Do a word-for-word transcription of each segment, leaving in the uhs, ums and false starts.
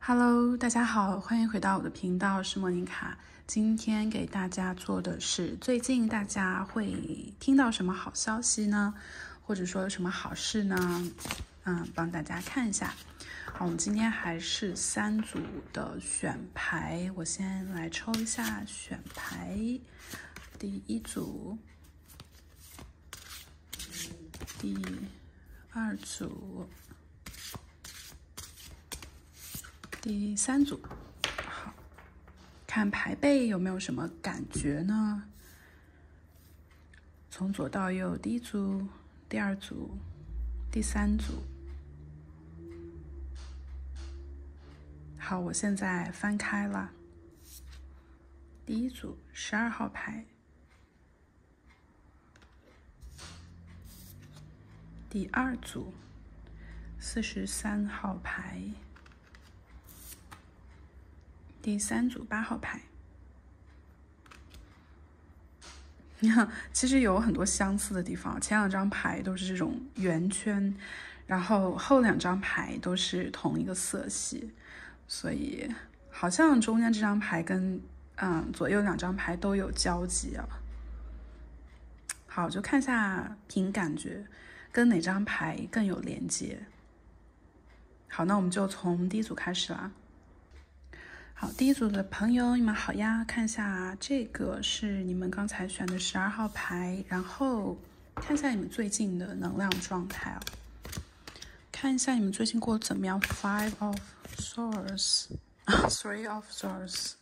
Hello， 大家好，欢迎回到我的频道，是莫妮卡。今天给大家做的是最近大家会听到什么好消息呢？或者说有什么好事呢？嗯，帮大家看一下。好，我们今天还是三组的选牌，我先来抽一下选牌。第一组，第二组。第三组，好，看牌背有没有什么感觉呢？从左到右，第一组、第二组、第三组。好，我现在翻开了。第一组十二号牌，第二组四十三号牌。第三组八号牌，其实有很多相似的地方。前两张牌都是这种圆圈，然后后两张牌都是同一个色系，所以好像中间这张牌跟嗯左右两张牌都有交集啊。好，就看一下凭感觉跟哪张牌更有连接。好，那我们就从第一组开始啦。好，第一组的朋友，你们好呀！看一下，这个是你们刚才选的十二号牌，然后看一下你们最近的能量状态哦。看一下你们最近过得怎么样 ？Five of Swords， Three of Swords，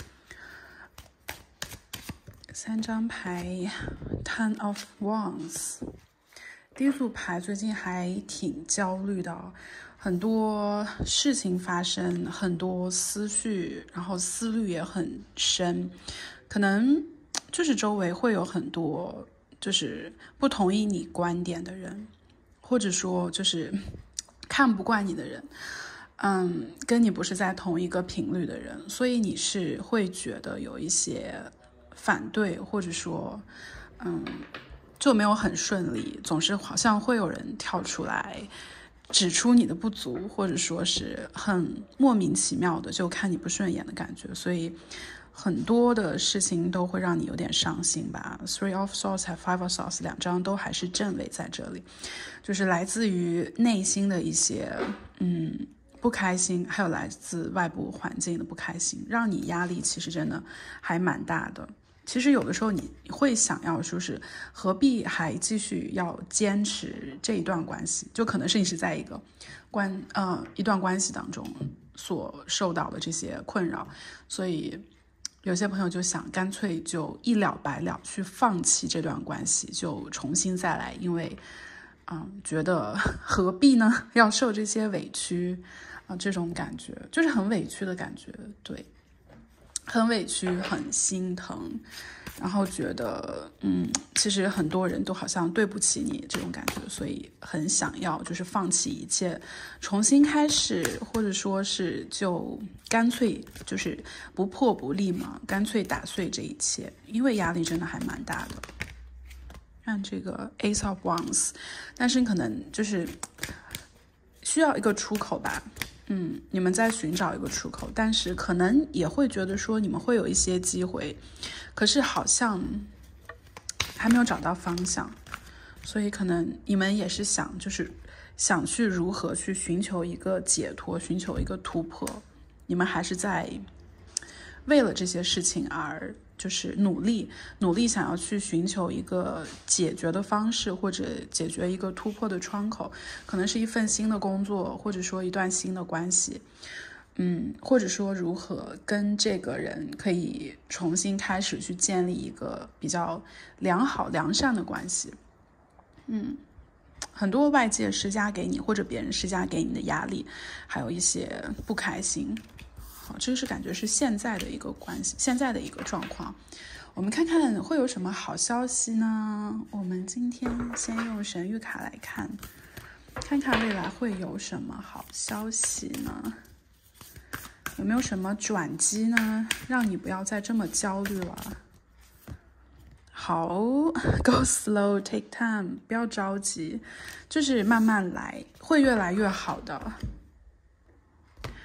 三张牌 ，Ten of Wands。第一组牌最近还挺焦虑的哦。很多事情发生，很多思绪，然后思虑也很深，可能就是周围会有很多就是不同意你观点的人，或者说就是看不惯你的人，嗯，跟你不是在同一个频率的人，所以你是会觉得有一些反对，或者说嗯就没有很顺利，总是好像会有人跳出来指出你的不足，或者说是很莫名其妙的就看你不顺眼的感觉，所以很多的事情都会让你有点伤心吧。Three of Swords 和 Five of Swords 两张都还是正位在这里，就是来自于内心的一些嗯不开心，还有来自外部环境的不开心，让你压力其实真的还蛮大的。其实有的时候你会想要说是何必还继续要坚持这一段关系，就可能是你是在一个关呃一段关系当中所受到的这些困扰，所以有些朋友就想干脆就一了百了去放弃这段关系，就重新再来，因为嗯觉得何必呢，要受这些委屈啊、呃、这种感觉就是很委屈的感觉，对，很委屈，很心疼，然后觉得嗯其实很多人都好像对不起你这种感觉，所以很想要就是放弃一切，重新开始，或者说是就干脆就是不破不立嘛，干脆打碎这一切，因为压力真的还蛮大的。看这个 Ace of Wands， 但是可能就是需要一个出口吧，嗯，你们在寻找一个出口，但是可能也会觉得说你们会有一些机会，可是好像还没有找到方向，所以可能你们也是想就是想去如何去寻求一个解脱，寻求一个突破，你们还是在为了这些事情而就是努力努力想要去寻求一个解决的方式，或者解决一个突破的窗口，可能是一份新的工作，或者说一段新的关系，嗯，或者说如何跟这个人可以重新开始去建立一个比较良好良善的关系。嗯，很多外界施加给你或者别人施加给你的压力，还有一些不开心，好，这个是感觉是现在的一个关系，现在的一个状况。我们看看会有什么好消息呢？我们今天先用神谕卡来看，看看未来会有什么好消息呢？有没有什么转机呢？让你不要再这么焦虑了。好 ，Go slow, take time， 不要着急，就是慢慢来，会越来越好的。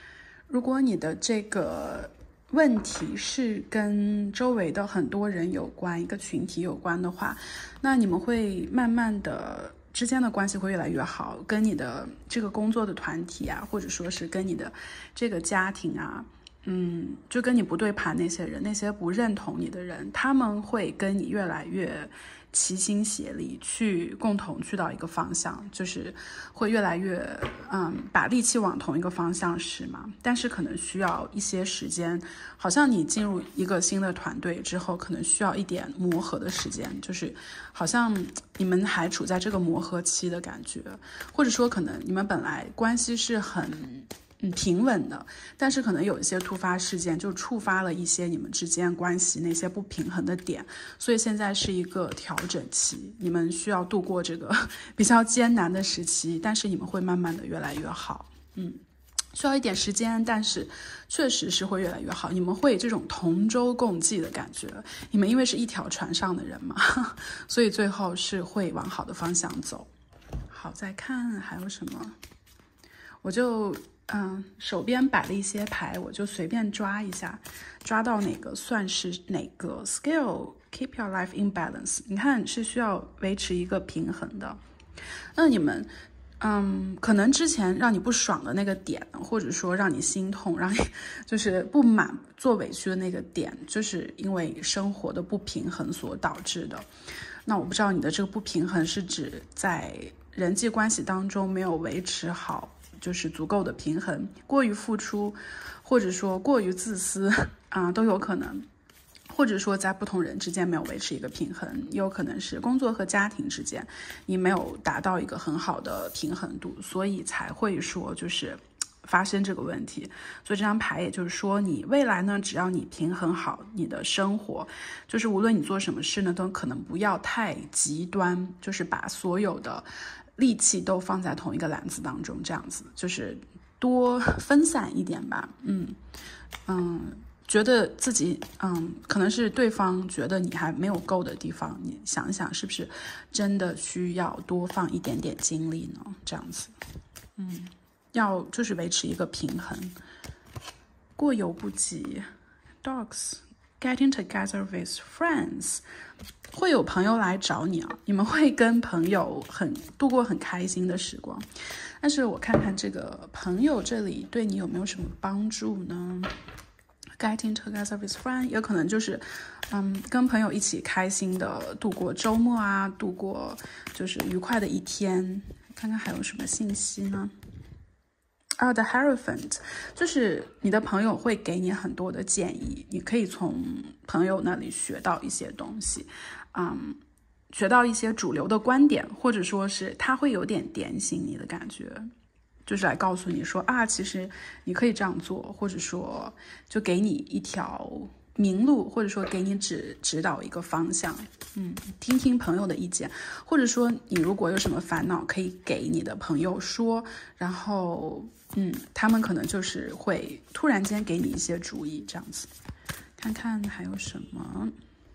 如果你的这个问题是跟周围的很多人有关，一个群体有关的话，那你们会慢慢的之间的关系会越来越好，跟你的这个工作的团体啊，或者说是跟你的这个家庭啊，嗯，就跟你不对盘那些人，那些不认同你的人，他们会跟你越来越齐心协力，去共同去到一个方向，就是会越来越嗯把力气往同一个方向使嘛。但是可能需要一些时间，好像你进入一个新的团队之后，可能需要一点磨合的时间，就是好像你们还处在这个磨合期的感觉，或者说可能你们本来关系是很嗯，平稳的，但是可能有一些突发事件就触发了一些你们之间关系那些不平衡的点，所以现在是一个调整期，你们需要度过这个比较艰难的时期，但是你们会慢慢的越来越好。嗯，需要一点时间，但是确实是会越来越好，你们会有这种同舟共济的感觉，你们因为是一条船上的人嘛，所以最后是会往好的方向走。好，再看还有什么，我就嗯，手边摆了一些牌，我就随便抓一下，抓到哪个算是哪个。Skill keep your life in balance， 你看是需要维持一个平衡的。那你们，嗯，可能之前让你不爽的那个点，或者说让你心痛、让你就是不满、做委屈的那个点，就是因为生活的不平衡所导致的。那我不知道你的这个不平衡是指在人际关系当中没有维持好。就是足够的平衡，过于付出，或者说过于自私啊、呃，都有可能。或者说在不同人之间没有维持一个平衡，也有可能是工作和家庭之间你没有达到一个很好的平衡度，所以才会说就是发生这个问题。所以这张牌也就是说，你未来呢，只要你平衡好你的生活，就是无论你做什么事呢，都可能不要太极端，就是把所有的力气都放在同一个篮子当中，这样子就是多分散一点吧。嗯嗯，觉得自己嗯，可能是对方觉得你还没有够的地方，你想一想是不是真的需要多放一点点精力呢？这样子，嗯，要就是维持一个平衡，过犹不及。Dogs getting together with friends。会有朋友来找你啊，你们会跟朋友很度过很开心的时光，但是我看看这个朋友这里对你有没有什么帮助呢？ Getting together with friends 有可能就是嗯，跟朋友一起开心的度过周末啊，度过就是愉快的一天。看看还有什么信息呢？啊、uh, ，The Hierophant 就是你的朋友会给你很多的建议，你可以从朋友那里学到一些东西，嗯，学到一些主流的观点，或者说是他会有点点醒你的感觉，就是来告诉你说啊，其实你可以这样做，或者说就给你一条明路，或者说给你指指导一个方向。嗯，听听朋友的意见，或者说你如果有什么烦恼，可以给你的朋友说，然后嗯，他们可能就是会突然间给你一些主意，这样子。看看还有什么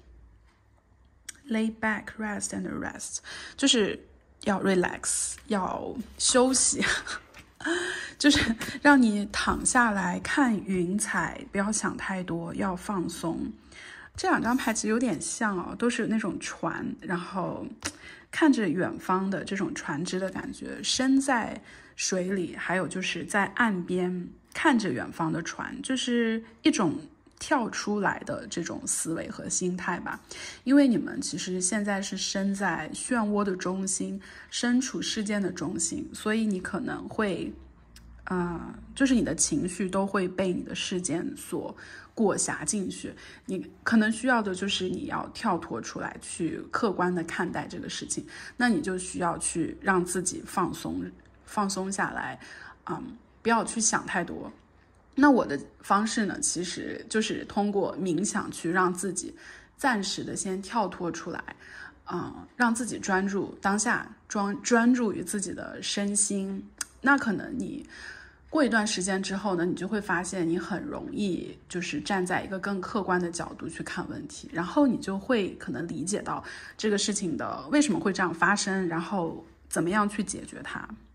，lay back, rest and rest， 就是要 relax， 要休息。就是让你躺下来看云彩，不要想太多，要放松。这两张牌其实有点像哦，都是那种船，然后看着远方的这种船只的感觉，身在水里，还有就是在岸边看着远方的船，就是一种跳出来的这种思维和心态吧。因为你们其实现在是身在漩涡的中心，身处事件的中心，所以你可能会呃，就是你的情绪都会被你的事件所裹挟进去，你可能需要的就是你要跳脱出来，去客观的看待这个事情。那你就需要去让自己放松放松下来，嗯，不要去想太多。那我的方式呢，其实就是通过冥想去让自己暂时的先跳脱出来，嗯，让自己专注当下，专专注于自己的身心。那可能你过一段时间之后呢，你就会发现你很容易就是站在一个更客观的角度去看问题，然后你就会可能理解到这个事情的为什么会这样发生，然后怎么样去解决它。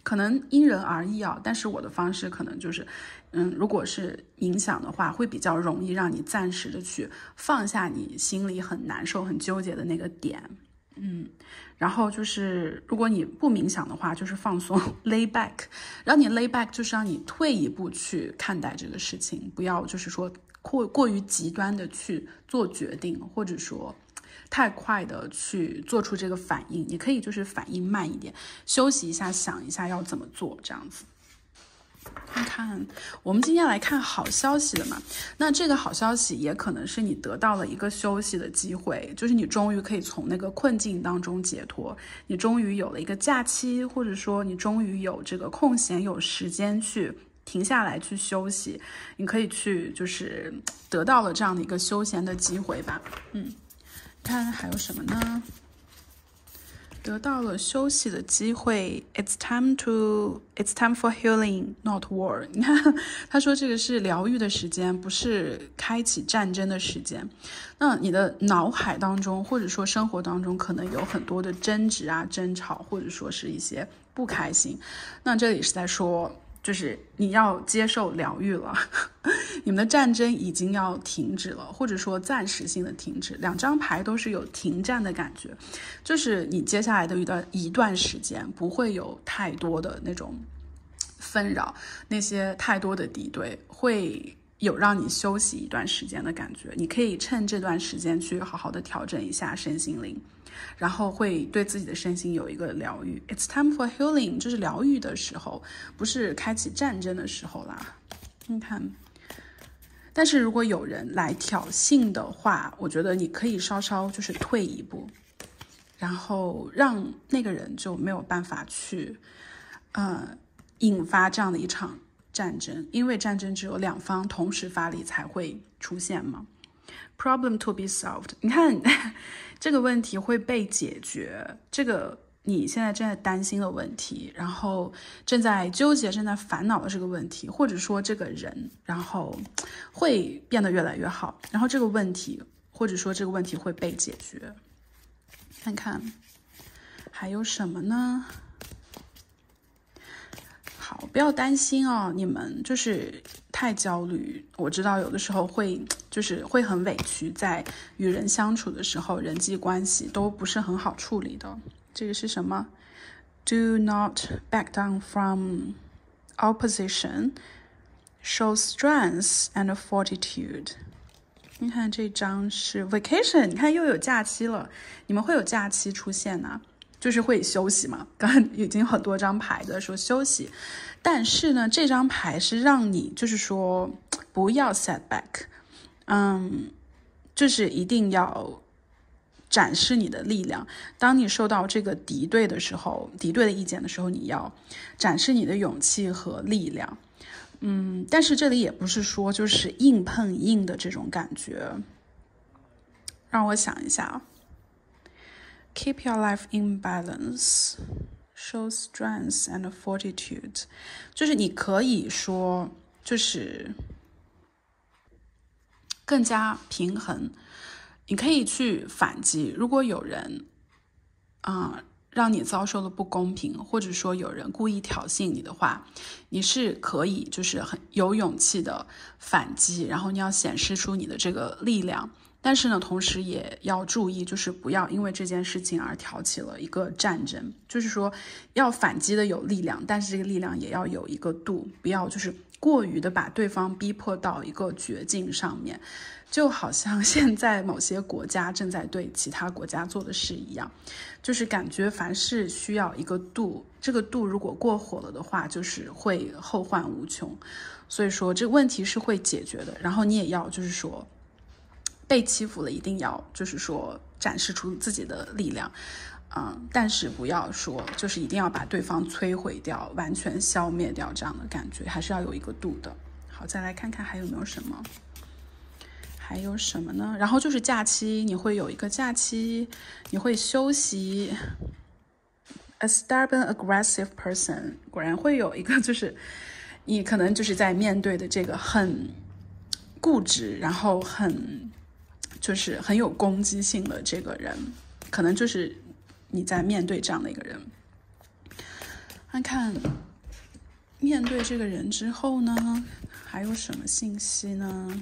可能因人而异啊，但是我的方式可能就是，嗯，如果是冥想的话，会比较容易让你暂时的去放下你心里很难受、很纠结的那个点，嗯，然后就是如果你不冥想的话，就是放松 lay back， 让你 lay back 就是让你退一步去看待这个事情，不要就是说过过于极端的去做决定，或者说太快的去做出这个反应，你可以就是反应慢一点，休息一下，想一下要怎么做，这样子。看看，我们今天来看好消息了嘛？那这个好消息也可能是你得到了一个休息的机会，就是你终于可以从那个困境当中解脱，你终于有了一个假期，或者说你终于有这个空闲有时间去停下来去休息，你可以去就是得到了这样的一个休闲的机会吧。嗯，看还有什么呢？得到了休息的机会 ，It's time to, It's time for healing, not war。你看，他说这个是疗愈的时间，不是开启战争的时间。那你的脑海当中，或者说生活当中，可能有很多的争执啊、争吵，或者说是一些不开心。那这里是在说，就是你要接受疗愈了，你们的战争已经要停止了，或者说暂时性的停止。两张牌都是有停战的感觉，就是你接下来的一段一段时间不会有太多的那种纷扰，那些太多的敌对，会有让你休息一段时间的感觉。你可以趁这段时间去好好的调整一下身心灵，然后会对自己的身心有一个疗愈。 It's time for healing， 就是疗愈的时候，不是开启战争的时候啦。你看，但是如果有人来挑衅的话，我觉得你可以稍稍就是退一步，然后让那个人就没有办法去呃引发这样的一场战争，因为战争只有两方同时发力才会出现嘛。Problem to be solved， 你看这个问题会被解决，这个你现在正在担心的问题，然后正在纠结、正在烦恼的这个问题，或者说这个人，然后会变得越来越好，然后这个问题，或者说这个问题会被解决。看看还有什么呢？好，不要担心哦，你们就是太焦虑。我知道有的时候会就是会很委屈，在与人相处的时候，人际关系都不是很好处理的。这个是什么？ Do not back down from opposition, show strength and fortitude。 你看这张是 vacation， 你看又有假期了，你们会有假期出现呢、啊，就是会休息嘛，刚刚已经很多张牌的说休息，但是呢这张牌是让你就是说不要 setback， 嗯，就是一定要展示你的力量。当你受到这个敌对的时候，敌对的意见的时候，你要展示你的勇气和力量。嗯，但是这里也不是说就是硬碰硬的这种感觉。让我想一下啊。Keep your life in balance, show strength and fortitude。 就是你可以说就是更加平衡，你可以去反击。如果有人啊、呃、让你遭受了不公平，或者说有人故意挑衅你的话，你是可以就是很有勇气的反击，然后你要显示出你的这个力量。但是呢，同时也要注意，就是不要因为这件事情而挑起了一个战争。就是说，要反击的有力量，但是这个力量也要有一个度，不要就是过于的把对方逼迫到一个绝境上面。就好像现在某些国家正在对其他国家做的事一样，就是感觉凡事需要一个度，这个度如果过火了的话，就是会后患无穷。所以说，这个问题是会解决的。然后你也要就是说，被欺负了一定要就是说展示出自己的力量，嗯，但是不要说就是一定要把对方摧毁掉，完全消灭掉这样的感觉，还是要有一个度的。好，再来看看还有没有什么，还有什么呢？然后就是假期，你会有一个假期，你会休息。A stubborn, aggressive person， 果然会有一个就是你可能就是在面对的这个很固执，然后很就是很有攻击性的这个人，可能就是你在面对这样的一个人。 看看面对这个人之后呢，还有什么信息呢？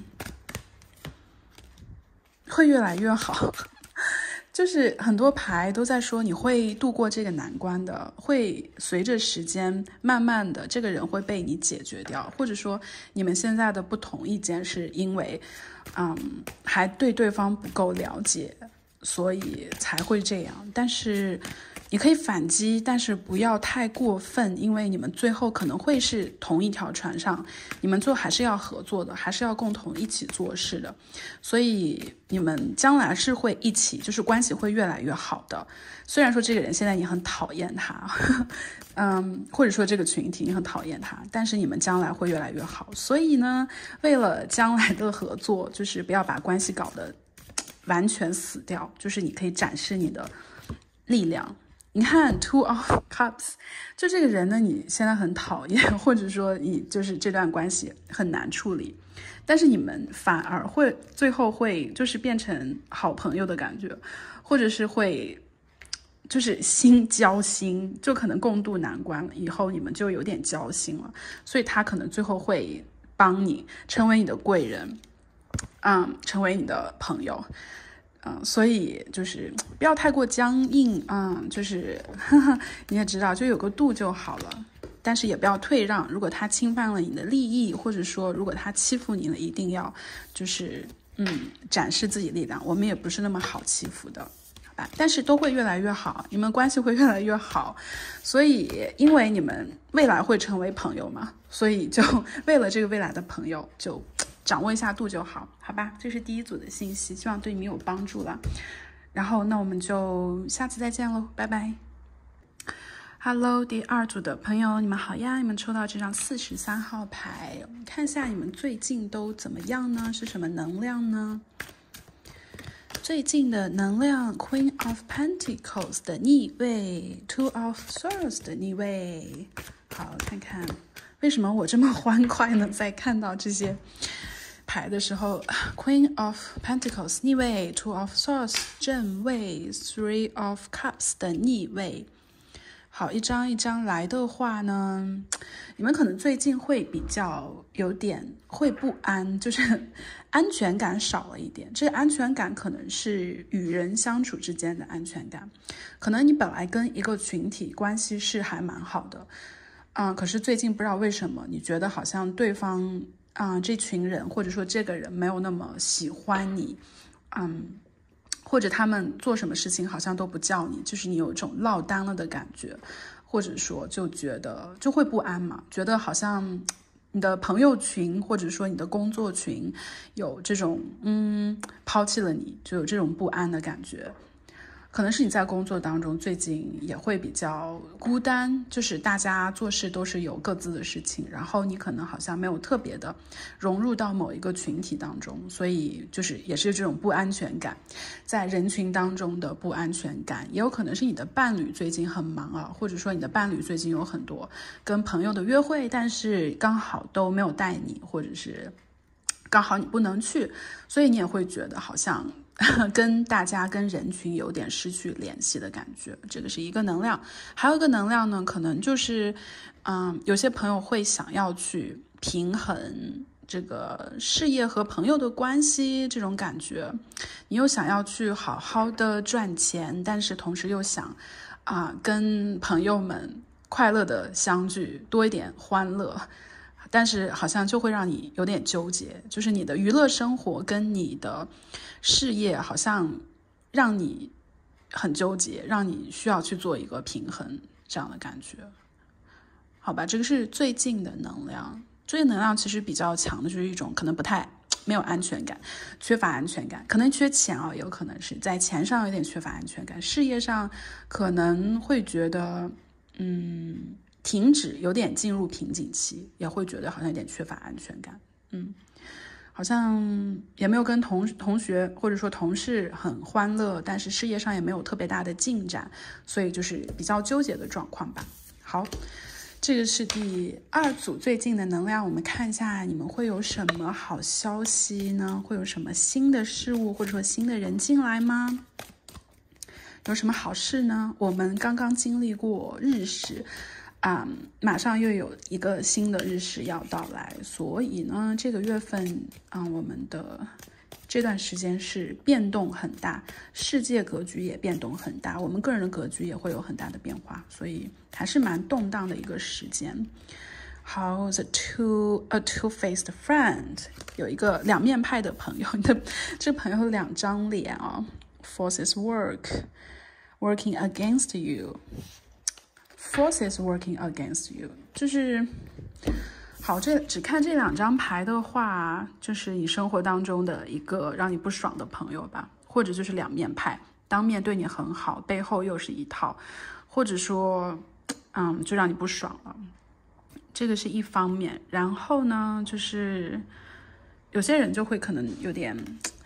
会越来越好。就是很多牌都在说你会度过这个难关的，会随着时间慢慢的这个人会被你解决掉，或者说你们现在的不同意见是因为嗯，还对对方不够了解，所以才会这样。但是你可以反击，但是不要太过分，因为你们最后可能会是同一条船上，你们最后还是要合作的，还是要共同一起做事的，所以你们将来是会一起，就是关系会越来越好的。虽然说这个人现在你很讨厌他，呵呵嗯，或者说这个群体你很讨厌他，但是你们将来会越来越好。所以呢，为了将来的合作，就是不要把关系搞得完全死掉，就是你可以展示你的力量。你看 Two of Cups， 就这个人呢，你现在很讨厌，或者说你就是这段关系很难处理，但是你们反而会最后会就是变成好朋友的感觉，或者是会就是心交心，就可能共度难关，以后你们就有点交心了，所以他可能最后会帮你成为你的贵人，嗯，成为你的朋友。嗯，所以就是不要太过僵硬，嗯，就是呵呵你也知道，就有个度就好了。但是也不要退让，如果他侵犯了你的利益，或者说如果他欺负你了，一定要就是嗯展示自己力量。我们也不是那么好欺负的，好吧？但是都会越来越好，你们关系会越来越好。所以因为你们未来会成为朋友嘛，所以就为了这个未来的朋友就掌握一下度就好，好吧？这是第一组的信息，希望对你们有帮助了。然后那我们就下次再见喽，拜拜。Hello， 第二组的朋友，你们好呀！你们抽到这张四十三号牌，我们看一下你们最近都怎么样呢？是什么能量呢？最近的能量 Queen of Pentacles 的逆位， Two of Swords 的逆位。好，看看为什么我这么欢快呢？在看到这些牌的时候， Queen of Pentacles 逆位， Two of Swords 正位， Three of Cups 的逆位。好，一张一张来的话呢，你们可能最近会比较有点会不安，就是安全感少了一点。这个安全感可能是与人相处之间的安全感，可能你本来跟一个群体关系是还蛮好的，嗯，可是最近不知道为什么，你觉得好像对方啊、嗯，这群人或者说这个人没有那么喜欢你，嗯。或者他们做什么事情好像都不叫你，就是你有一种落单了的感觉，或者说就觉得就会不安嘛，觉得好像你的朋友群或者说你的工作群有这种嗯抛弃了你，就有这种不安的感觉。可能是你在工作当中最近也会比较孤单，就是大家做事都是有各自的事情，然后你可能好像没有特别的融入到某一个群体当中，所以就是也是这种不安全感，在人群当中的不安全感。也有可能是你的伴侣最近很忙啊，或者说你的伴侣最近有很多跟朋友的约会，但是刚好都没有带你，或者是刚好你不能去，所以你也会觉得好像跟大家跟人群有点失去联系的感觉，这个是一个能量。还有一个能量呢，可能就是嗯，有些朋友会想要去平衡这个事业和朋友的关系，这种感觉你又想要去好好的赚钱，但是同时又想啊、呃、跟朋友们快乐的相聚，多一点欢乐，但是好像就会让你有点纠结，就是你的娱乐生活跟你的事业好像让你很纠结，让你需要去做一个平衡，这样的感觉。好吧，这个是最近的能量。最近能量其实比较强的就是一种可能不太没有安全感，缺乏安全感，可能缺钱啊，有可能是在钱上有点缺乏安全感，事业上可能会觉得嗯停止，有点进入瓶颈期，也会觉得好像有点缺乏安全感，嗯，好像也没有跟同同学或者说同事很欢乐，但是事业上也没有特别大的进展，所以就是比较纠结的状况吧。好，这个是第二组最近的能量，我们看一下你们会有什么好消息呢？会有什么新的事物或者说新的人进来吗？有什么好事呢？我们刚刚经历过日食啊、嗯，马上又有一个新的日食要到来，所以呢，这个月份啊、嗯，我们的这段时间是变动很大，世界格局也变动很大，我们个人的格局也会有很大的变化，所以还是蛮动荡的一个时间。好 ，the two a two-faced friend 有一个两面派的朋友，你的这朋友有两张脸啊、哦、，forces work working against you。Forces working against you， 就是好，这只看这两张牌的话，就是你生活当中的一个让你不爽的朋友吧，或者就是两面派，当面对你很好，背后又是一套，或者说，嗯，就让你不爽了。这个是一方面，然后呢，就是有些人就会可能有点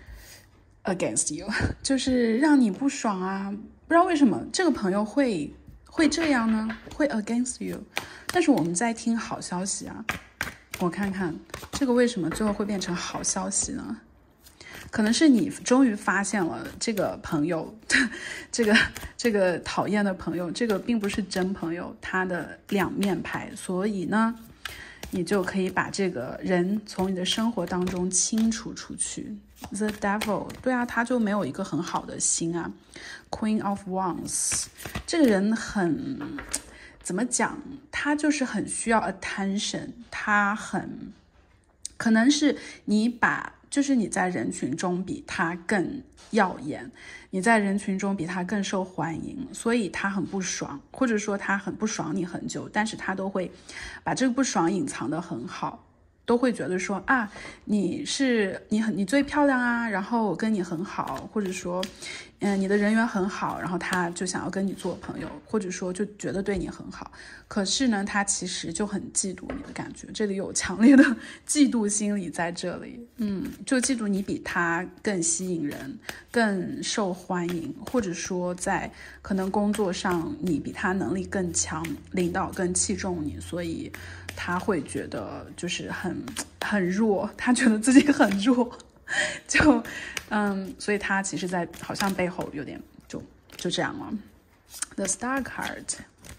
against you， 就是让你不爽啊，不知道为什么这个朋友会。会这样呢？会 against you， 但是我们在听好消息啊。我看看这个为什么最后会变成好消息呢？可能是你终于发现了这个朋友，这个这个讨厌的朋友，这个并不是真朋友，他的两面牌，所以呢，你就可以把这个人从你的生活当中清除出去。The Devil， 对啊，他就没有一个很好的心啊。Queen of Wands， 这个人很怎么讲？他就是很需要 attention， 他很可能是你把，就是你在人群中比他更耀眼，你在人群中比他更受欢迎，所以他很不爽，或者说他很不爽你很久，但是他都会把这个不爽隐藏得很好。都会觉得说啊，你是你很你最漂亮啊，然后我跟你很好，或者说，嗯，你的人缘很好，然后他就想要跟你做朋友，或者说就觉得对你很好。可是呢，他其实就很嫉妒你的感觉，这里有强烈的嫉妒心理在这里，嗯，就嫉妒你比他更吸引人，更受欢迎，或者说在可能工作上你比他能力更强，领导更器重你，所以。他会觉得就是很很弱，他觉得自己很弱，就嗯，所以他其实在好像背后有点就就这样了。The Star Card，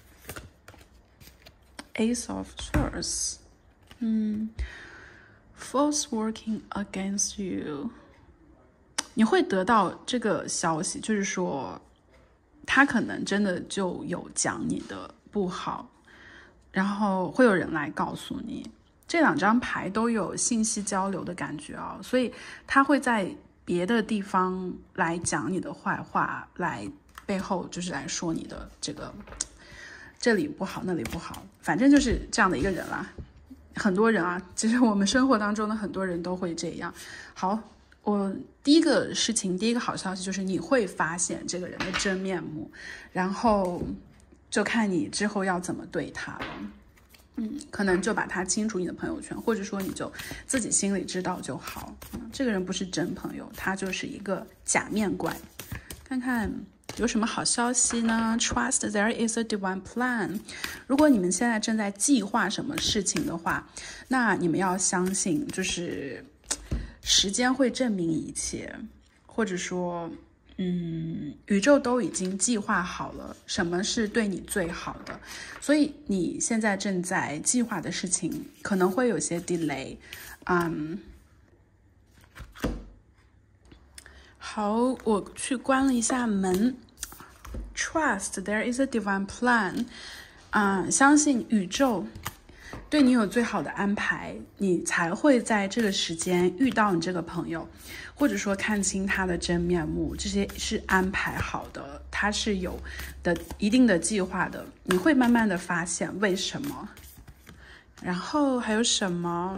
Ace of Swords， 嗯 ，Force working against you， 你会得到这个消息，就是说他可能真的就有讲你的不好。然后会有人来告诉你，这两张牌都有信息交流的感觉啊、哦，所以他会在别的地方来讲你的坏话，来背后就是来说你的这个这里不好那里不好，反正就是这样的一个人啦。很多人啊，其实我们生活当中的很多人都会这样。好，我第一个事情，第一个好消息就是你会发现这个人的真面目，然后。就看你之后要怎么对他了，嗯，可能就把他清除你的朋友圈，或者说你就自己心里知道就好。嗯、这个人不是真朋友，他就是一个假面怪。看看有什么好消息呢 ？Trust there is a divine plan。如果你们现在正在计划什么事情的话，那你们要相信，就是时间会证明一切，或者说。嗯，宇宙都已经计划好了什么是对你最好的，所以你现在正在计划的事情可能会有些 delay。嗯，好，我去关了一下门。Trust there is a divine plan。嗯，相信宇宙对你有最好的安排，你才会在这个时间遇到你这个朋友。或者说看清他的真面目，这些是安排好的，他是有的一定的计划的，你会慢慢的发现为什么。然后还有什么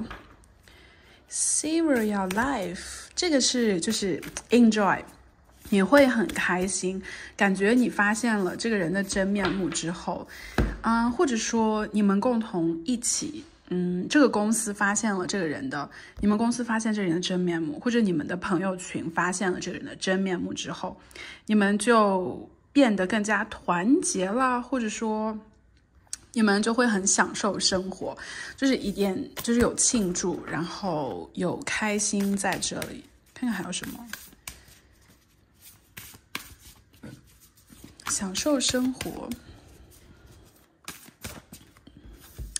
Savor your life， 这个是就是 enjoy， 你会很开心，感觉你发现了这个人的真面目之后，嗯，或者说你们共同一起嗯，这个公司发现了这个人的，你们公司发现这个人的真面目，或者你们的朋友群发现了这个人的真面目之后，你们就变得更加团结了，或者说你们就会很享受生活，就是一点就是有庆祝，然后有开心在这里。看看还有什么，享受生活。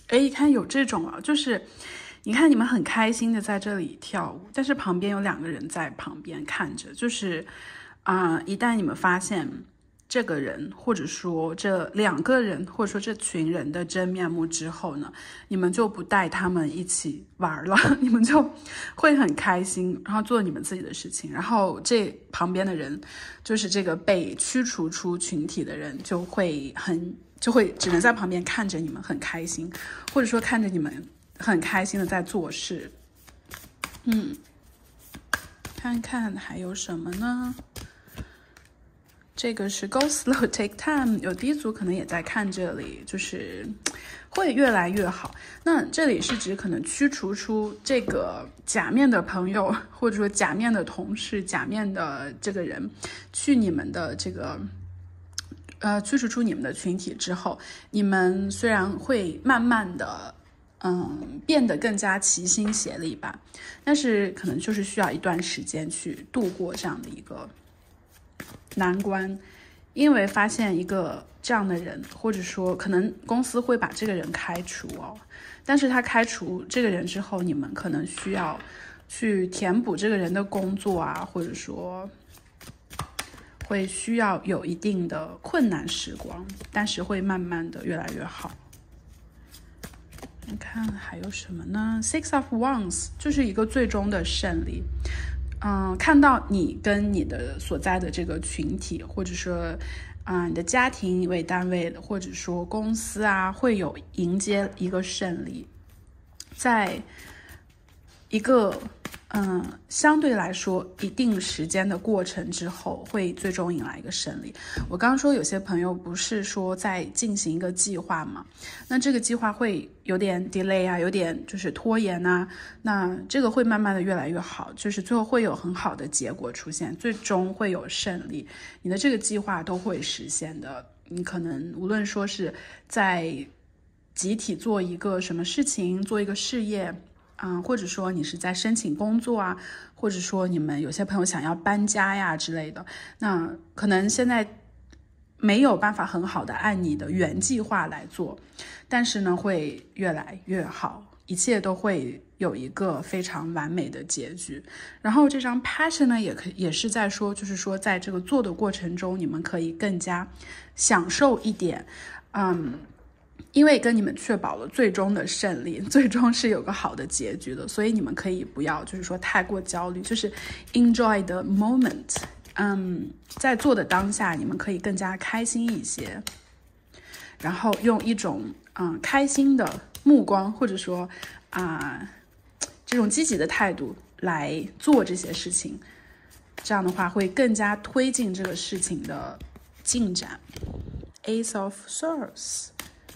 哎，你看有这种啊，就是你看你们很开心的在这里跳舞，但是旁边有两个人在旁边看着，就是啊、呃，一旦你们发现这个人或者说这两个人或者说这群人的真面目之后呢，你们就不带他们一起玩了，你们就会很开心，然后做你们自己的事情，然后这旁边的人就是这个被驱除出群体的人就会很就会只能在旁边看着你们很开心，或者说看着你们很开心的在做事。嗯，看看还有什么呢？这个是 Go slow, take time， 有第一组可能也在看这里，就是会越来越好。那这里是指可能驱除出这个假面的朋友，或者说假面的同事、假面的这个人，去你们的这个呃驱除出你们的群体之后，你们虽然会慢慢的嗯变得更加齐心协力吧，但是可能就是需要一段时间去度过这样的一个难关，因为发现一个这样的人，或者说可能公司会把这个人开除哦，但是他开除这个人之后，你们可能需要去填补这个人的工作啊，或者说会需要有一定的困难时光，但是会慢慢的越来越好。你看还有什么呢？ Six of Wands 就是一个最终的胜利。嗯，看到你跟你的所在的这个群体，或者说，啊、呃，你的家庭为单位的，或者说公司啊，会有迎接一个胜利，在一个嗯相对来说一定时间的过程之后，会最终迎来一个胜利。我刚刚说有些朋友不是说在进行一个计划嘛，那这个计划会有点 delay 啊，有点就是拖延啊，那这个会慢慢的越来越好，就是最后会有很好的结果出现，最终会有胜利，你的这个计划都会实现的。你可能无论说是在集体做一个什么事情，做一个事业嗯，或者说你是在申请工作啊，或者说你们有些朋友想要搬家呀之类的，那可能现在没有办法很好的按你的原计划来做，但是呢会越来越好，一切都会有一个非常完美的结局。然后这张 passion 呢也可也是在说，就是说在这个做的过程中，你们可以更加享受一点，嗯。因为跟你们确保了最终的胜利，最终是有个好的结局的，所以你们可以不要就是说太过焦虑，就是 enjoy the moment。嗯，在做的当下，你们可以更加开心一些，然后用一种嗯开心的目光，或者说啊、呃、这种积极的态度来做这些事情，这样的话会更加推进这个事情的进展。Ace of Swords。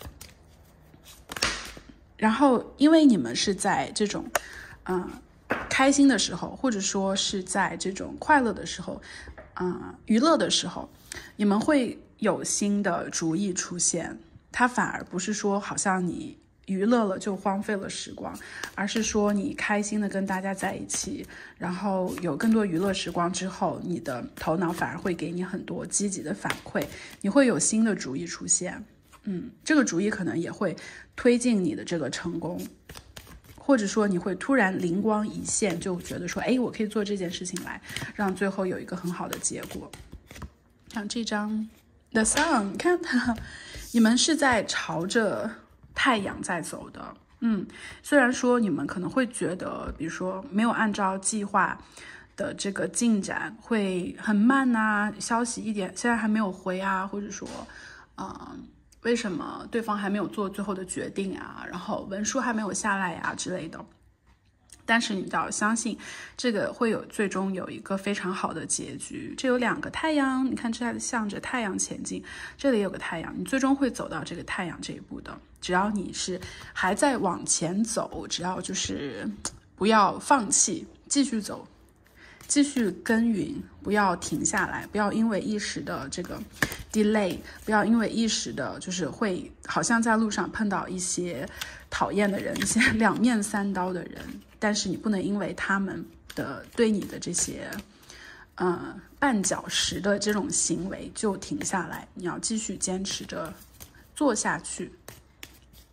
然后因为你们是在这种嗯、呃、开心的时候，或者说是在这种快乐的时候，嗯、呃、娱乐的时候，你们会有新的主意出现，它反而不是说好像你娱乐了就荒废了时光，而是说你开心的跟大家在一起，然后有更多娱乐时光之后，你的头脑反而会给你很多积极的反馈，你会有新的主意出现。嗯，这个主意可能也会推进你的这个成功，或者说你会突然灵光一现，就觉得说，哎，我可以做这件事情来，让最后有一个很好的结果。像这张 The Sun， 你看它，你们是在朝着太阳在走的。嗯，虽然说你们可能会觉得，比如说没有按照计划的这个进展会很慢啊，消息一点现在还没有回啊，或者说，嗯、呃。为什么对方还没有做最后的决定啊？然后文书还没有下来呀、啊、之类的。但是你都要相信，这个会有最终有一个非常好的结局。这有两个太阳，你看这还向着太阳前进，这里有个太阳，你最终会走到这个太阳这一步的。只要你是还在往前走，只要就是不要放弃，继续走。继续耕耘，不要停下来，不要因为一时的这个 delay， 不要因为一时的就是会好像在路上碰到一些讨厌的人，一些两面三刀的人，但是你不能因为他们的对你的这些呃绊脚石的这种行为就停下来，你要继续坚持着做下去。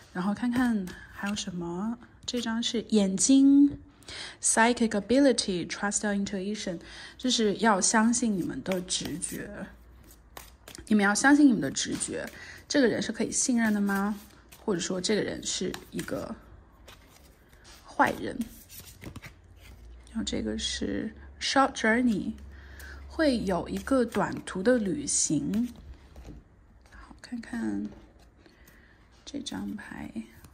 然后看看还有什么。这张是眼睛 ，psychic ability, trust your intuition， 就是要相信你们的直觉。你们要相信你们的直觉，这个人是可以信任的吗？或者说这个人是一个坏人？然后这个是 short journey， 会有一个短途的旅行。好，看看这张牌，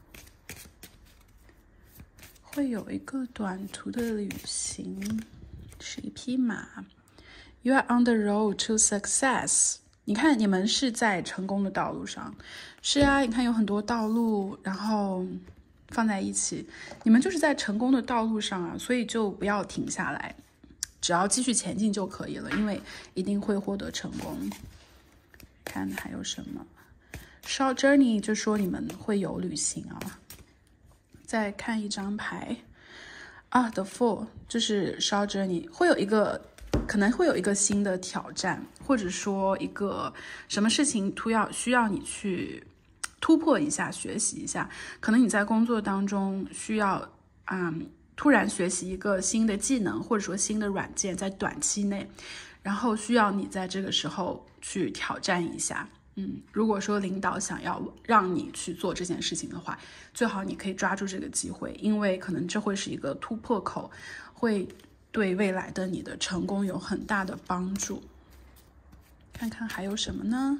会有一个短途的旅行，是一匹马。You are on the road to success。你看，你们是在成功的道路上。是啊，你看有很多道路，然后放在一起，你们就是在成功的道路上啊，所以就不要停下来，只要继续前进就可以了，因为一定会获得成功。看还有什么 ？Short journey 就说你们会有旅行啊。再看一张牌啊 ，The Fool 就是 Short journey 会有一个。可能会有一个新的挑战，或者说一个什么事情突要需要你去突破一下，学习一下。可能你在工作当中需要，嗯，突然学习一个新的技能，或者说新的软件，在短期内，然后需要你在这个时候去挑战一下。嗯，如果说领导想要让你去做这件事情的话，最好你可以抓住这个机会，因为可能这会是一个突破口，会对未来的你的成功有很大的帮助。看看还有什么呢？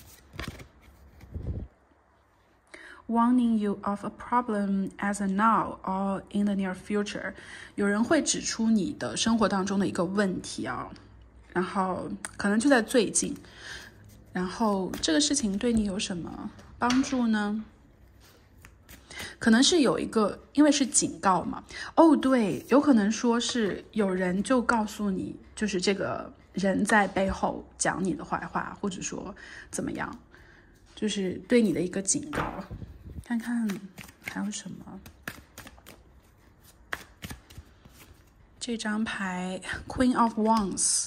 Warning you of a problem as a now or in the near future， 有人会指出你的生活当中的一个问题啊，然后可能就在最近，然后这个事情对你有什么帮助呢？可能是有一个，因为是警告嘛。哦，对，有可能说是有人就告诉你，就是这个人在背后讲你的坏话，或者说怎么样，就是对你的一个警告。看看还有什么？这张牌 Queen of Wands，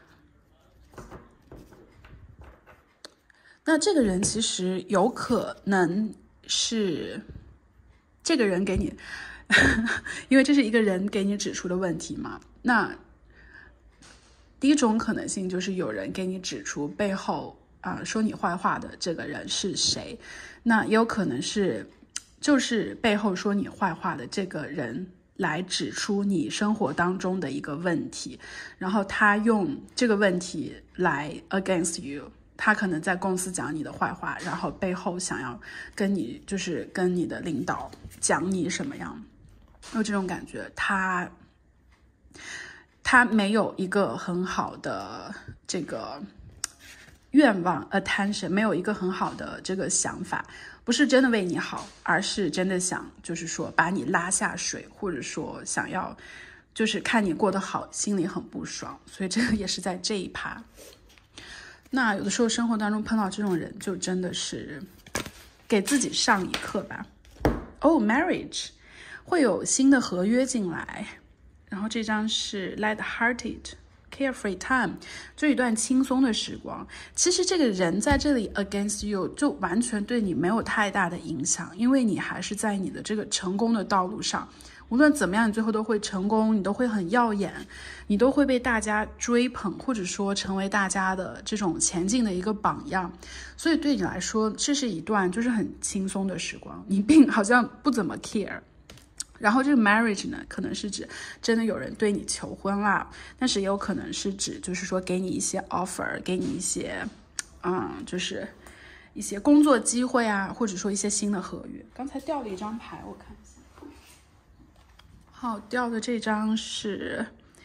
那这个人其实有可能是这个人给你因为这是一个人给你指出的问题嘛，那第一种可能性就是有人给你指出背后啊、呃、说你坏话的这个人是谁，那也有可能是就是背后说你坏话的这个人来指出你生活当中的一个问题，然后他用这个问题来 against you， 他可能在公司讲你的坏话，然后背后想要跟你就是跟你的领导讲你什么样，有这种感觉，他他没有一个很好的这个愿望 attention， 没有一个很好的这个想法，不是真的为你好，而是真的想就是说把你拉下水，或者说想要就是看你过得好，心里很不爽，所以这个也是在这一趴。那有的时候生活当中碰到这种人，就真的是给自己上一课吧。哦、oh, marriage 会有新的合约进来，然后这张是 light-hearted carefree time， 就一段轻松的时光。其实这个人在这里 against you 就完全对你没有太大的影响，因为你还是在你的这个成功的道路上，无论怎么样你最后都会成功，你都会很耀眼，你都会被大家追捧，或者说成为大家的这种前进的一个榜样。所以对你来说这是一段就是很轻松的时光，你并好像不怎么 care。然后这个 marriage 呢，可能是指真的有人对你求婚啦，但是也有可能是指就是说给你一些 offer， 给你一些嗯，就是一些工作机会啊，或者说一些新的合约。刚才掉了一张牌，我看一下。好，掉的这张是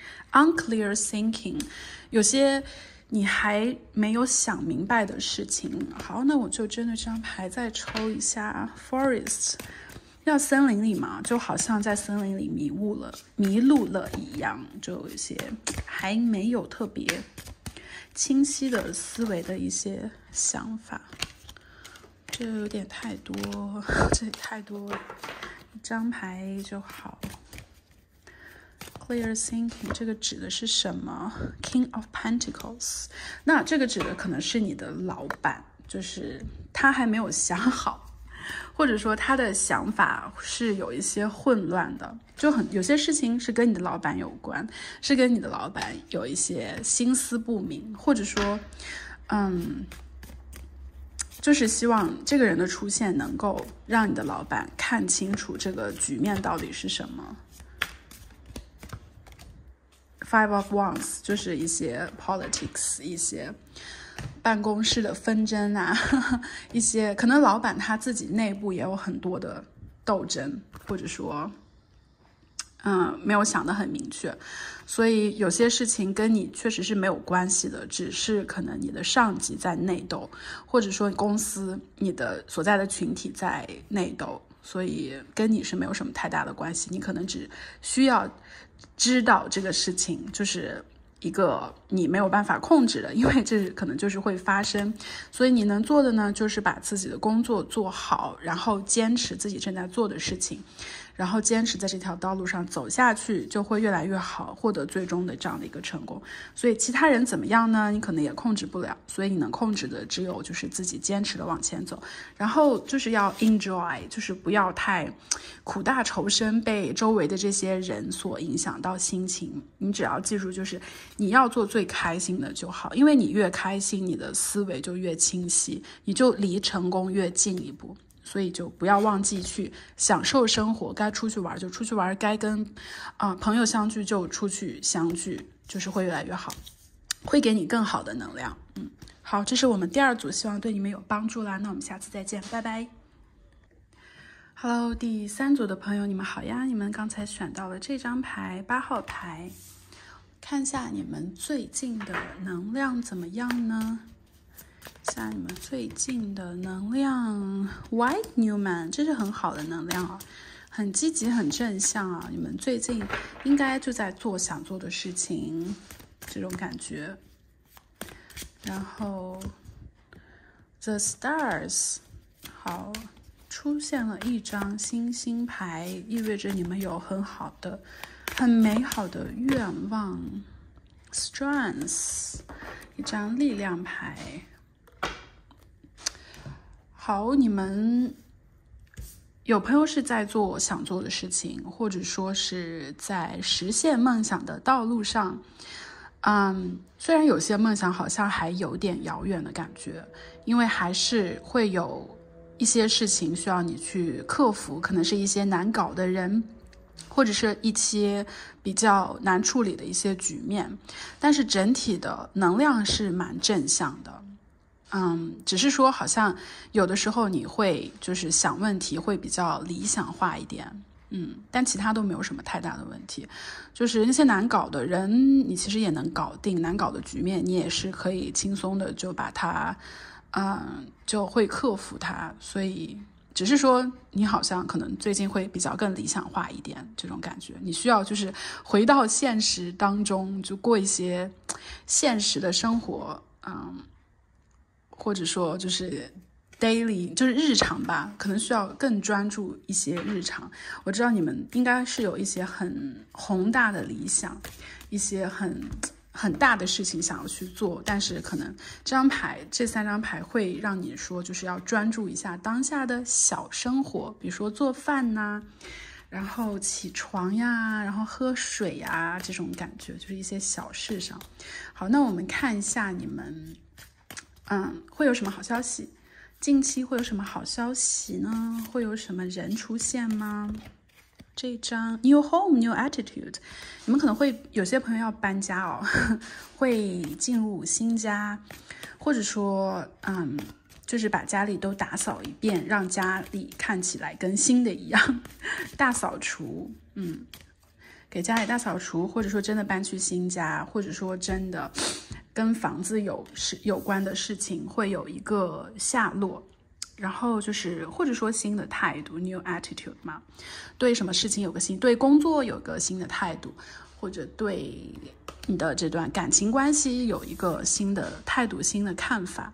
unclear thinking， 有些你还没有想明白的事情。好，那我就针对这张牌再抽一下 forest。要森林里嘛，就好像在森林里迷雾了、迷路了一样，就有一些还没有特别清晰的思维的一些想法。这有点太多，这太多了，一张牌就好。Clear thinking 这个指的是什么 ？King of Pentacles， 那这个指的可能是你的老板，就是他还没有想好。 或者说他的想法是有一些混乱的，就很有些事情是跟你的老板有关，是跟你的老板有一些心思不明，或者说嗯就是希望这个人的出现能够让你的老板看清楚这个局面到底是什么。Five of Wands 就是一些 politics， 一些办公室的纷争啊，一些可能老板他自己内部也有很多的斗争，或者说嗯，没有想得很明确，所以有些事情跟你确实是没有关系的，只是可能你的上级在内斗，或者说公司你的所在的群体在内斗，所以跟你是没有什么太大的关系，你可能只需要知道这个事情就是一个你没有办法控制的，因为这可能就是会发生，所以你能做的呢，就是把自己的工作做好，然后坚持自己正在做的事情，然后坚持在这条道路上走下去，就会越来越好，获得最终的这样的一个成功。所以其他人怎么样呢？你可能也控制不了，所以你能控制的只有就是自己坚持的往前走，然后就是要 enjoy， 就是不要太苦大仇深，被周围的这些人所影响到心情。你只要记住，就是你要做最开心的就好，因为你越开心，你的思维就越清晰，你就离成功越近一步。所以就不要忘记去享受生活，该出去玩就出去玩，该跟啊、呃、朋友相聚就出去相聚，就是会越来越好，会给你更好的能量。嗯，好，这是我们第二组，希望对你们有帮助啦。那我们下次再见，拜拜。Hello， 第三组的朋友，你们好呀！你们刚才选到了这张牌，八号牌，看一下你们最近的能量怎么样呢？下你们最近的能量 White Newman， 这是很好的能量啊，很积极很正向啊，你们最近应该就在做想做的事情，这种感觉。然后 The Stars， 好，出现了一张星星牌，意味着你们有很好的很美好的愿望。 Strength， 一张力量牌。好，你们有朋友是在做想做的事情，或者说是在实现梦想的道路上。嗯，虽然有些梦想好像还有点遥远的感觉，因为还是会有一些事情需要你去克服，可能是一些难搞的人，或者是一些比较难处理的一些局面，但是整体的能量是蛮正向的。嗯，只是说好像有的时候你会就是想问题会比较理想化一点，嗯，但其他都没有什么太大的问题。就是那些难搞的人，你其实也能搞定，难搞的局面你也是可以轻松的就把它，嗯，就会克服它。所以只是说你好像可能最近会比较更理想化一点，这种感觉，你需要就是回到现实当中，就过一些现实的生活，嗯。或者说就是 daily 就是日常吧，可能需要更专注一些日常。我知道你们应该是有一些很宏大的理想，一些很很大的事情想要去做，但是可能这张牌这三张牌会让你说就是要专注一下当下的小生活，比如说做饭呐、然后起床呀，然后喝水呀，这种感觉就是一些小事上。好，那我们看一下你们嗯，会有什么好消息？近期会有什么好消息呢？会有什么人出现吗？这张 New Home, New Attitude， 你们可能会有些朋友要搬家哦，会进入新家，或者说，嗯，就是把家里都打扫一遍，让家里看起来跟新的一样，大扫除，嗯，给家里大扫除，或者说真的搬去新家，或者说真的跟房子有事有关的事情会有一个下落，然后就是或者说新的态度 new attitude 嘛，对什么事情有个新，对工作有个新的态度，或者对你的这段感情关系有一个新的态度新的看法。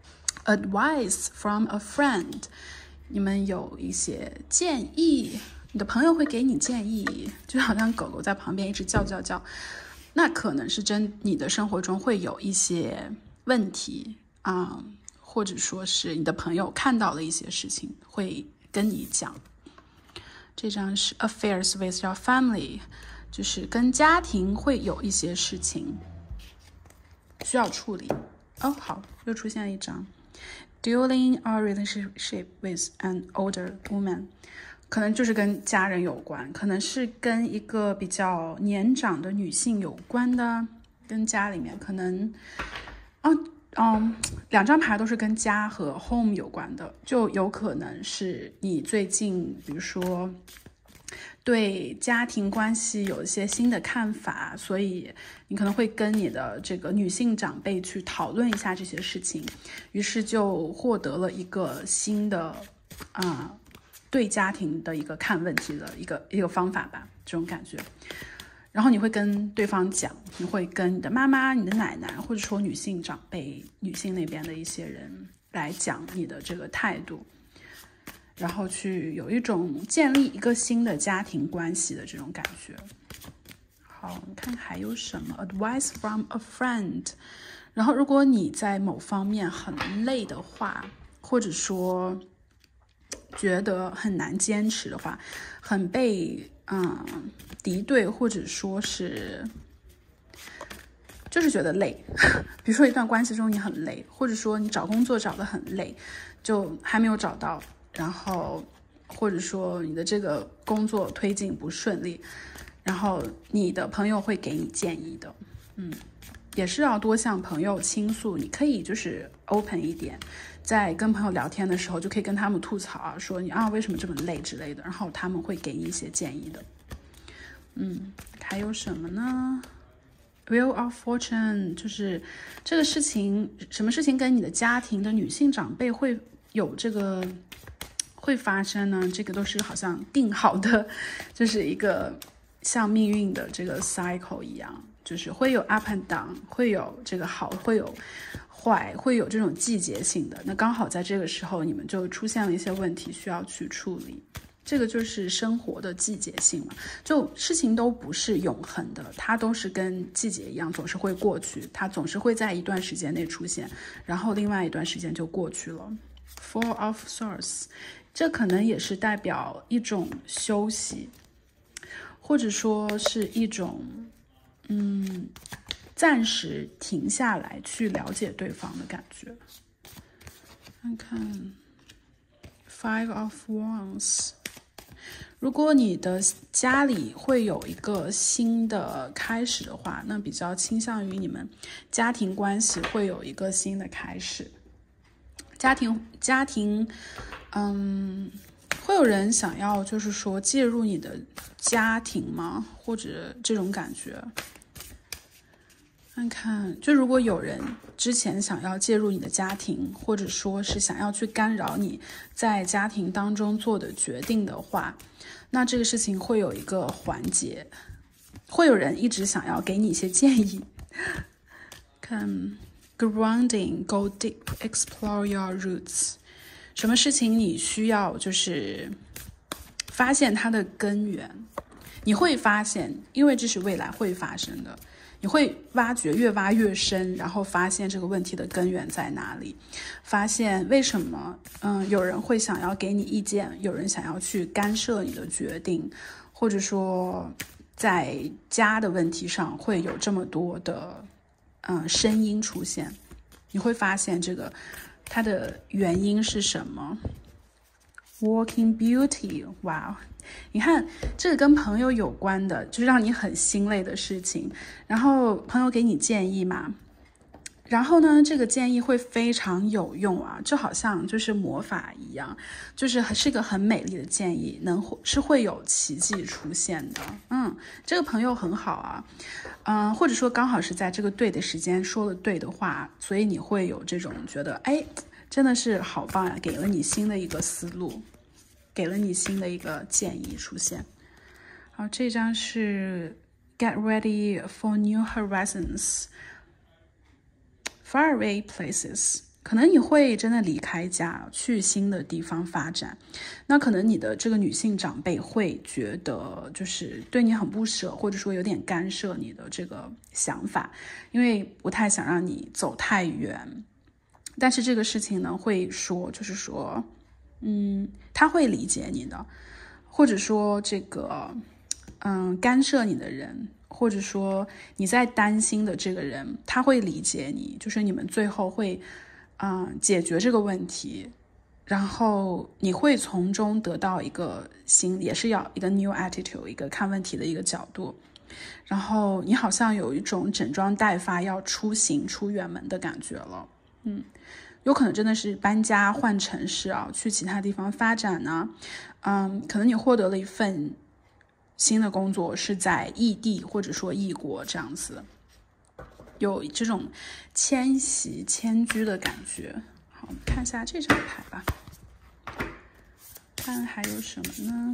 Advice from a friend， 你们有一些建议，你的朋友会给你建议，就好像狗狗在旁边一直叫叫叫，那可能是真你的生活中会有一些问题啊、嗯，或者说是你的朋友看到了一些事情，会跟你讲。这张是 affairs with your family， 就是跟家庭会有一些事情需要处理。哦，好，又出现了一张 dealing a relationship with an older woman， 可能就是跟家人有关，可能是跟一个比较年长的女性有关的，跟家里面可能啊嗯，两张牌都是跟家和 home 有关的，就有可能是你最近比如说对家庭关系有一些新的看法，所以你可能会跟你的这个女性长辈去讨论一下这些事情，于是就获得了一个新的啊、呃、对家庭的一个看问题的一个一个方法吧，这种感觉。然后你会跟对方讲，你会跟你的妈妈、你的奶奶，或者说女性长辈、女性那边的一些人来讲你的这个态度，然后去有一种建立一个新的家庭关系的这种感觉。好，你看还有什么 advice from a friend。 然后如果你在某方面很累的话，或者说觉得很难坚持的话，很被嗯敌对，或者说是就是觉得累比如说一段关系中你很累，或者说你找工作找得很累，就还没有找到，然后或者说你的这个工作推进不顺利，然后你的朋友会给你建议的，嗯，也是要多向朋友倾诉。你可以就是 open 一点，在跟朋友聊天的时候就可以跟他们吐槽啊，说你啊为什么这么累之类的，然后他们会给你一些建议的。嗯，还有什么呢？ Wheel of Fortune， 就是这个事情，什么事情跟你的家庭的女性长辈会有这个会发生呢？这个都是好像定好的，就是一个像命运的这个 cycle 一样，就是会有 up and down， 会有这个好，会有坏，会有这种季节性的。那刚好在这个时候，你们就出现了一些问题需要去处理。这个就是生活的季节性嘛，就事情都不是永恒的，它都是跟季节一样，总是会过去，它总是会在一段时间内出现，然后另外一段时间就过去了。Four of Swords， 这可能也是代表一种休息，或者说是一种嗯暂时停下来去了解对方的感觉。看看 Five of Wands，如果你的家里会有一个新的开始的话，那比较倾向于你们家庭关系会有一个新的开始。家庭家庭嗯，会有人想要就是说介入你的家庭吗？或者这种感觉。看看，就如果有人之前想要介入你的家庭，或者说是想要去干扰你在家庭当中做的决定的话，那这个事情会有一个缓解，会有人一直想要给你一些建议。看 grounding， go deep， explore your roots， 什么事情你需要就是发现它的根源，你会发现，因为这是未来会发生的，你会挖掘，越挖越深，然后发现这个问题的根源在哪里，发现为什么嗯，有人会想要给你意见，有人想要去干涉你的决定，或者说在家的问题上会有这么多的嗯声音出现，你会发现这个它的原因是什么。Walking Beauty， 哇，你看这个跟朋友有关的，就是让你很心累的事情，然后朋友给你建议嘛，然后呢这个建议会非常有用啊，就好像就是魔法一样，就是是一个很美丽的建议，能是会有奇迹出现的。嗯，这个朋友很好啊，嗯，或者说刚好是在这个对的时间说了对的话，所以你会有这种觉得哎真的是好棒呀，给了你新的一个思路，给了你新的一个建议出现。好，这张是 Get ready for new horizons, far away places， 可能你会真的离开家，去新的地方发展。那可能你的这个女性长辈会觉得就是对你很不舍，或者说有点干涉你的这个想法，因为不太想让你走太远。但是这个事情呢，会说就是说嗯，他会理解你的，或者说这个，嗯，干涉你的人，或者说你在担心的这个人，他会理解你，就是你们最后会，嗯，解决这个问题，然后你会从中得到一个新，也是要一个 new attitude， 一个看问题的一个角度，然后你好像有一种整装待发要出行出远门的感觉了，嗯。有可能真的是搬家换城市啊，去其他地方发展呢、啊，嗯，可能你获得了一份新的工作是在异地或者说异国这样子，有这种迁徙迁居的感觉。好，我们看一下这张牌吧，看还有什么呢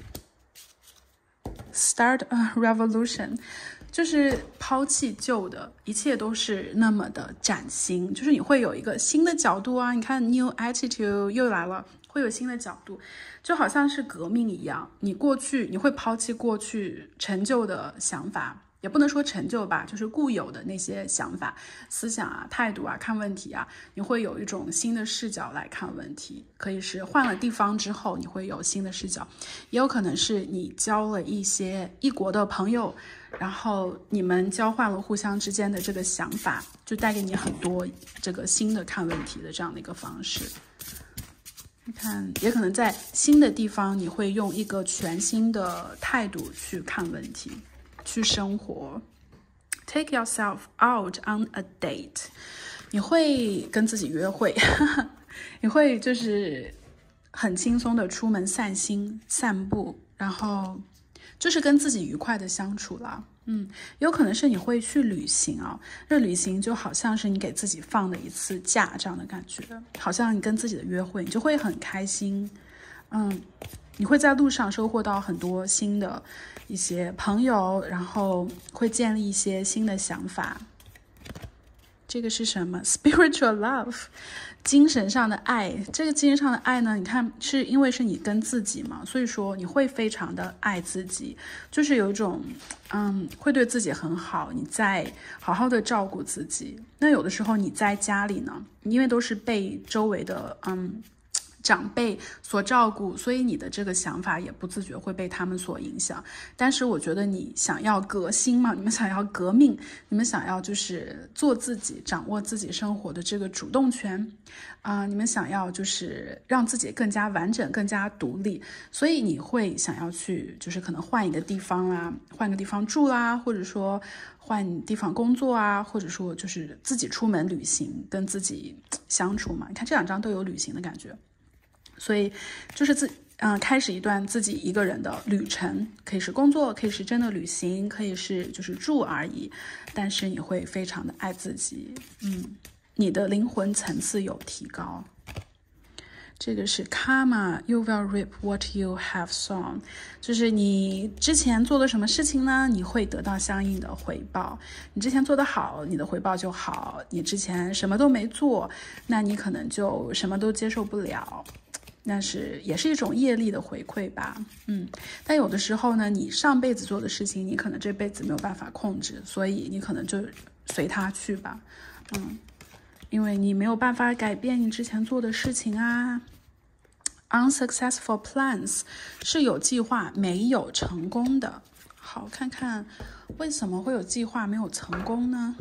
？Start a revolution。就是抛弃旧的，一切都是那么的崭新，就是你会有一个新的角度啊，你看 new attitude 又来了，会有新的角度，就好像是革命一样，你过去你会抛弃过去陈旧的想法，也不能说陈旧吧，就是固有的那些想法、思想啊、态度啊、看问题啊，你会有一种新的视角来看问题，可以是换了地方之后你会有新的视角，也有可能是你交了一些异国的朋友，然后你们交换了互相之间的这个想法，就带给你很多这个新的看问题的这样的一个方式。你看，也可能在新的地方，你会用一个全新的态度去看问题，去生活。Take yourself out on a date， 你会跟自己约会，你会就是很轻松的出门散心、散步，然后就是跟自己愉快的相处了。嗯，有可能是你会去旅行啊，这旅行就好像是你给自己放的一次假这样的感觉，好像你跟自己的约会，你就会很开心。嗯，你会在路上收获到很多新的一些朋友，然后会建立一些新的想法。这个是什么 ？Spiritual love， 精神上的爱。这个精神上的爱呢，你看是因为是你跟自己嘛，所以说你会非常的爱自己，就是有一种嗯，会对自己很好，你在好好的照顾自己。那有的时候你在家里呢，因为都是被周围的嗯长辈所照顾，所以你的这个想法也不自觉会被他们所影响。但是我觉得你想要革新嘛，你们想要革命，你们想要就是做自己，掌握自己生活的这个主动权啊、呃，你们想要就是让自己更加完整、更加独立，所以你会想要去就是可能换一个地方啦，换个地方住啦，或者说换地方工作啊，或者说就是自己出门旅行，跟自己相处嘛。你看这两张都有旅行的感觉。所以就是自嗯、呃、开始一段自己一个人的旅程，可以是工作，可以是真的旅行，可以是就是住而已，但是你会非常的爱自己，嗯，你的灵魂层次有提高。这个是 Karma, you will reap what you have sown， 就是你之前做的什么事情呢，你会得到相应的回报。你之前做得好，你的回报就好；你之前什么都没做，那你可能就什么都接受不了。但是也是一种业力的回馈吧，嗯，但有的时候呢，你上辈子做的事情，你可能这辈子没有办法控制，所以你可能就随它去吧，嗯，因为你没有办法改变你之前做的事情啊。Unsuccessful plans 是有计划没有成功的。好，看看为什么会有计划没有成功呢？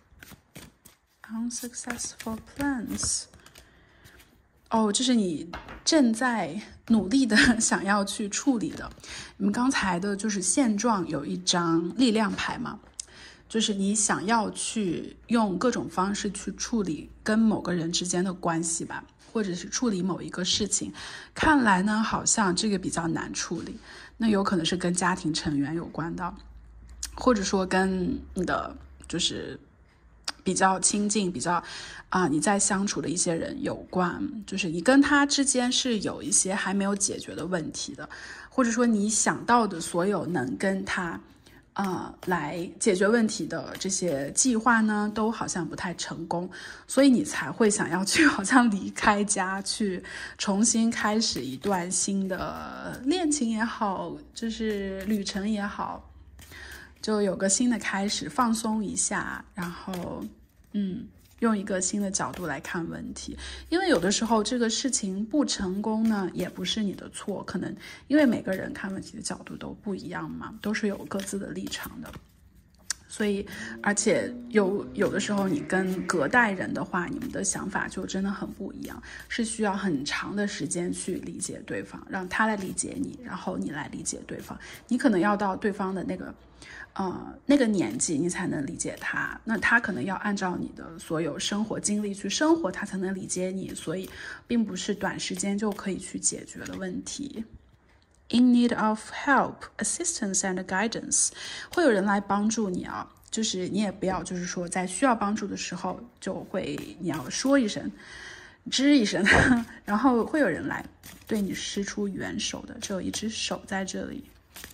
Unsuccessful plans。哦，这是你正在努力的想要去处理的。你们刚才的就是现状有一张力量牌嘛，就是你想要去用各种方式去处理跟某个人之间的关系吧，或者是处理某一个事情。看来呢，好像这个比较难处理，那有可能是跟家庭成员有关的，或者说跟你的就是比较亲近比较啊、呃，你在相处的一些人有关，就是你跟他之间是有一些还没有解决的问题的，或者说你想到的所有能跟他呃来解决问题的这些计划呢，都好像不太成功，所以你才会想要去好像离开家，去重新开始一段新的恋情也好，就是旅程也好，就有个新的开始，放松一下，然后嗯， 用一个新的角度来看问题。因为有的时候这个事情不成功呢，也不是你的错，可能因为每个人看问题的角度都不一样嘛，都是有各自的立场的。所以而且有有的时候你跟隔代人的话，你们的想法就真的很不一样，是需要很长的时间去理解对方，让他来理解你，然后你来理解对方。你可能要到对方的那个呃那个年纪你才能理解他，那他可能要按照你的所有生活经历去生活，他才能理解你，所以并不是短时间就可以去解决的问题。In need of help, assistance and guidance， 会有人来帮助你啊，就是你也不要就是说在需要帮助的时候就会你要说一声吱一声然后会有人来对你施出援手的，只有一只手在这里。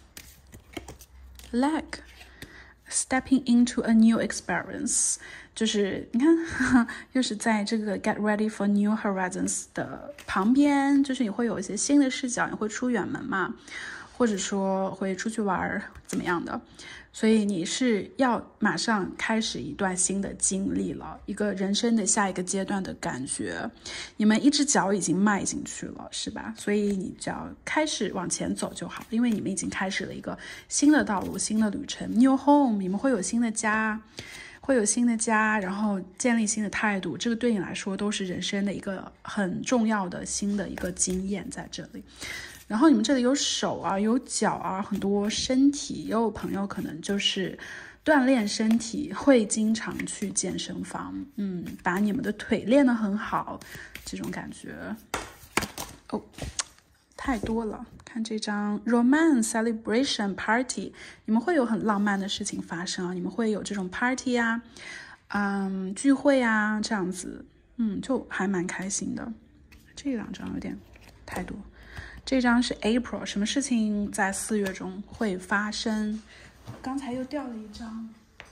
Leg stepping into a new experience， 就是你看又是在这个 get ready for new horizons 的旁边，就是你会有一些新的视角，你会出远门嘛，或者说会出去玩怎么样的，所以你是要马上开始一段新的经历了，一个人生的下一个阶段的感觉，你们一只脚已经迈进去了，是吧？所以你只要开始往前走就好，因为你们已经开始了一个新的道路，新的旅程。 New home， 你们会有新的家，会有新的家，然后建立新的态度，这个对你来说都是人生的一个很重要的新的一个经验在这里。然后你们这里有手啊，有脚啊，很多身体，也有朋友可能就是锻炼身体，会经常去健身房，嗯，把你们的腿练得很好，这种感觉。哦，太多了。看这张 romance celebration party， 你们会有很浪漫的事情发生啊，你们会有这种 party 啊，嗯，聚会啊，这样子，嗯，就还蛮开心的。这两张有点太多。这张是 April， 什么事情在四月中会发生？刚才又掉了一张，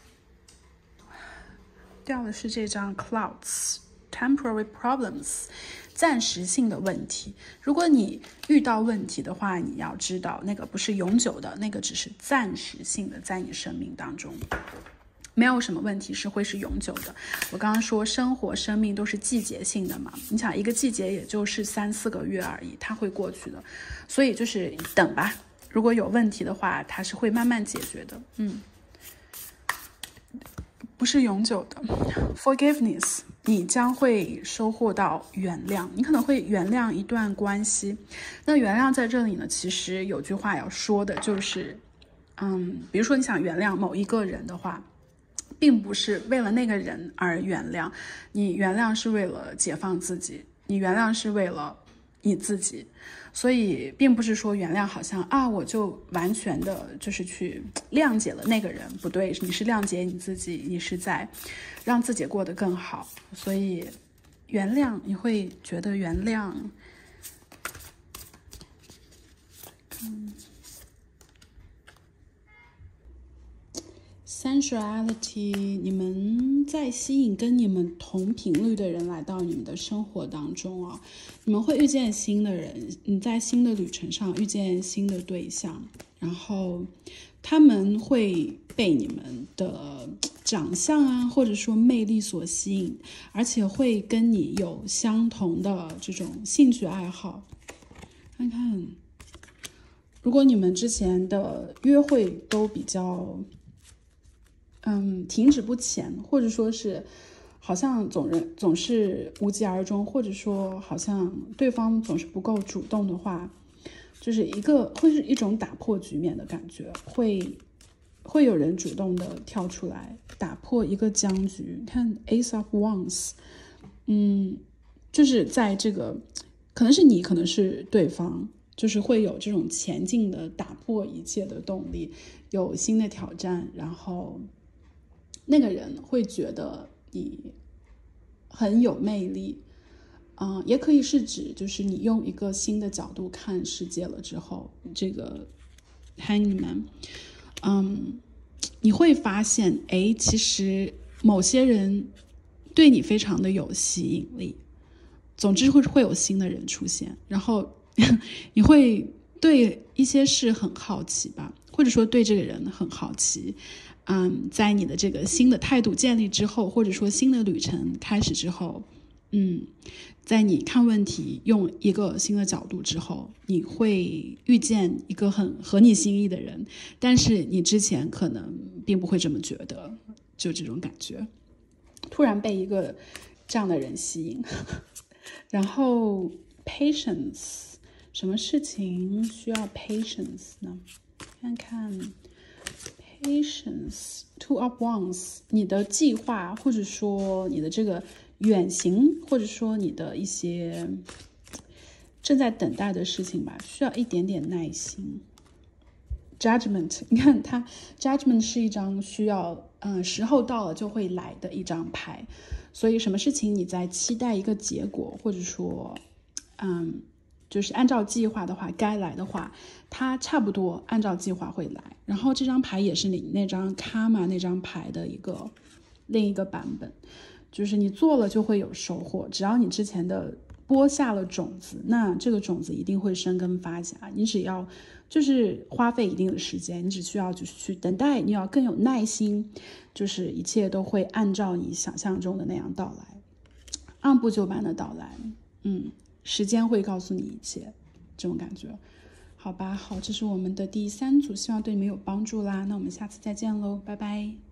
掉的是这张 Clouds Temporary Problems， 暂时性的问题。如果你遇到问题的话，你要知道那个不是永久的，那个只是暂时性的，在你生命当中。没有什么问题是会是永久的。我刚刚说生活生命都是季节性的嘛，你想一个季节也就是三四个月而已，它会过去的，所以就是等吧，如果有问题的话它是会慢慢解决的。嗯，不是永久的。 Forgiveness， 你将会收获到原谅，你可能会原谅一段关系。那原谅在这里呢，其实有句话要说的就是嗯，比如说你想原谅某一个人的话，并不是为了那个人而原谅，你原谅是为了解放自己，你原谅是为了你自己。所以并不是说原谅好像啊我就完全的就是去谅解了那个人，不对，你是谅解你自己，你是在让自己过得更好。所以原谅，你会觉得原谅嗯sensuality， 你们在吸引跟你们同频率的人来到你们的生活当中啊，你们会遇见新的人，你在新的旅程上遇见新的对象，然后他们会被你们的长相啊或者说魅力所吸引，而且会跟你有相同的这种兴趣爱好。看看如果你们之前的约会都比较嗯，停止不前，或者说是好像总人总是无疾而终，或者说好像对方总是不够主动的话，就是一个会是一种打破局面的感觉，会会有人主动的跳出来打破一个僵局。看 Ace of Wands， 嗯，就是在这个可能是你，可能是对方，就是会有这种前进的打破一切的动力，有新的挑战，然后那个人会觉得你很有魅力，嗯、呃，也可以是指就是你用一个新的角度看世界了之后，这个 Hangman， 嗯，你会发现，哎，其实某些人对你非常的有吸引力。总之会会有新的人出现，然后你会对一些事很好奇吧，或者说对这个人很好奇。嗯，在你的这个新的态度建立之后，或者说新的旅程开始之后，嗯，在你看问题用一个新的角度之后，你会遇见一个很合你心意的人，但是你之前可能并不会这么觉得，就这种感觉，突然被一个这样的人吸引。然后 patience， 什么事情需要 patience 呢？看看 patience two of wands， 你的计划或者说你的这个远行，或者说你的一些正在等待的事情吧，需要一点点耐心。Judgment， 你看它 Judgment 是一张需要嗯时候到了就会来的一张牌，所以什么事情你在期待一个结果，或者说嗯就是按照计划的话该来的话，它差不多按照计划会来。然后这张牌也是你那张 Karma 那张牌的一个另一个版本，就是你做了就会有收获，只要你之前的播下了种子，那这个种子一定会生根发芽。你只要就是花费一定的时间，你只需要就是去等待，你要更有耐心，就是一切都会按照你想象中的那样到来，按部就班的到来。嗯，时间会告诉你一切，这种感觉。好吧，好，这是我们的第三组，希望对你们有帮助啦。那我们下次再见喽，拜拜。